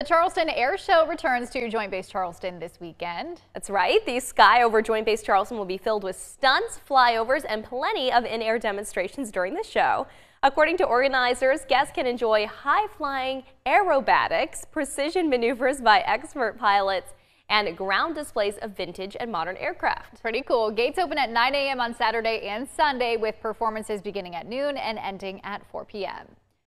Charleston Airshow returns to Joint Base Charleston this weekend. That's right. The sky over Joint Base Charleston will be filled with stunts, flyovers, and plenty of in-air demonstrations during the show. According to organizers, guests can enjoy high-flying aerobatics, precision maneuvers by expert pilots, and ground displays of vintage and modern aircraft. Pretty cool. Gates open at 9 a.m. on Saturday and Sunday, with performances beginning at noon and ending at 4 p.m.